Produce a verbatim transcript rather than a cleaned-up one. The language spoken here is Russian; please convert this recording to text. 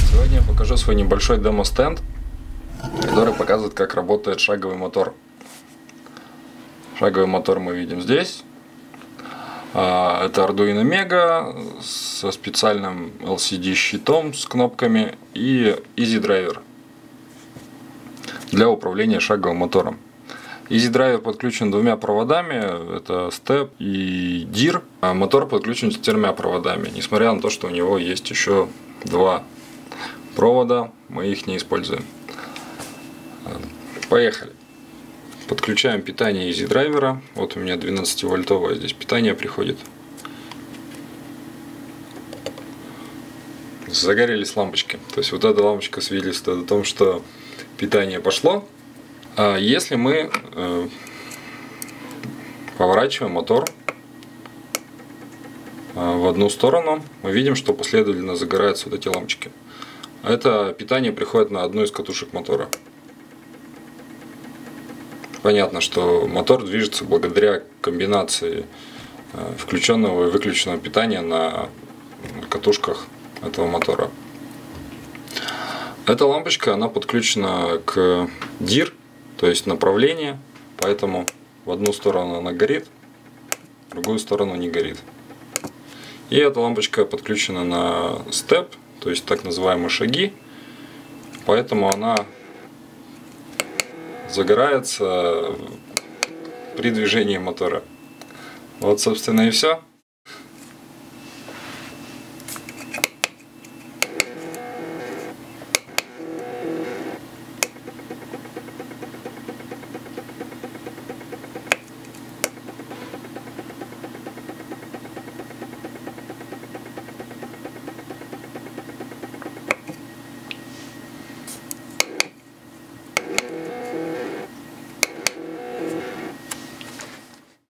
Сегодня я покажу свой небольшой демо-стенд, который показывает, как работает шаговый мотор. Шаговый мотор мы видим здесь. Это Arduino Mega со специальным эл си ди-щитом с кнопками и Easy Driver для управления шаговым мотором. Easy Driver подключен двумя проводами, это Step и дир. А мотор подключен четырьмя проводами, несмотря на то, что у него есть еще два провода, мы их не используем. Поехали. Подключаем питание Easy Driver. Вот у меня двенадцативольтовое здесь питание приходит. Загорелись лампочки. То есть вот эта лампочка свидетельствует о том, что питание пошло. А если мы э, поворачиваем мотор э, в одну сторону, мы видим, что последовательно загораются вот эти лампочки. Это питание приходит на одну из катушек мотора. Понятно, что мотор движется благодаря комбинации включенного и выключенного питания на катушках этого мотора. Эта лампочка, она подключена к дир, то есть направление, поэтому в одну сторону она горит, в другую сторону не горит. И эта лампочка подключена на степ, то есть так называемые шаги, поэтому она загорается при движении мотора. Вот, собственно, и все.